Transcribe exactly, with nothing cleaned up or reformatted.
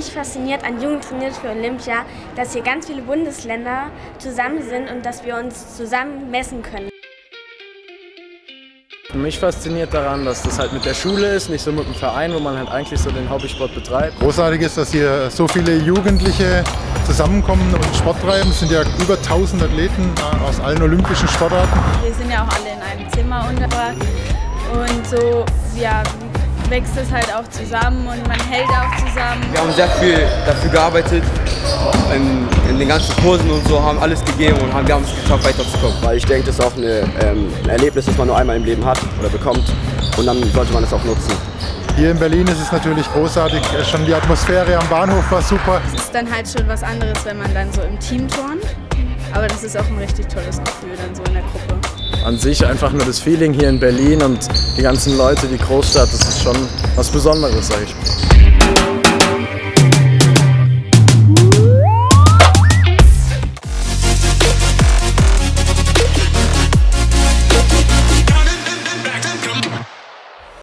Mich fasziniert an Jugend trainiert für Olympia, dass hier ganz viele Bundesländer zusammen sind und dass wir uns zusammen messen können. Mich fasziniert daran, dass das halt mit der Schule ist, nicht so mit dem Verein, wo man halt eigentlich so den Hobbysport betreibt. Großartig ist, dass hier so viele Jugendliche zusammenkommen und Sport treiben. Es sind ja über tausend Athleten aus allen olympischen Sportarten. Wir sind ja auch alle in einem Zimmer untergebracht und so ja, wächst es halt auch zusammen und man hält auch zusammen. Wir haben sehr viel dafür gearbeitet, in, in den ganzen Kursen und so, haben alles gegeben und haben, wir haben es geschafft, weiterzukommen. Weil ich denke, das ist auch eine, ähm, ein Erlebnis, das man nur einmal im Leben hat oder bekommt und dann sollte man es auch nutzen. Hier in Berlin ist es natürlich großartig, schon die Atmosphäre am Bahnhof war super. Es ist dann halt schon was anderes, wenn man dann so im Team turnt, aber das ist auch ein richtig tolles Gefühl dann so in der Gruppe. An sich einfach nur das Feeling hier in Berlin und die ganzen Leute, die Großstadt, das ist schon was Besonderes, sag ich.